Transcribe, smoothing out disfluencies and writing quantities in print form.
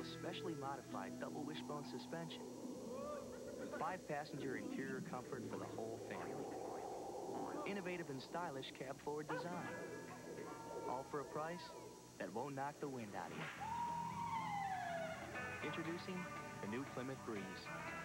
specially modified double wishbone suspension. 5-passenger interior comfort for the whole family. Innovative and stylish cab-forward design. All for a price that won't knock the wind out of you. Introducing the new Plymouth Breeze.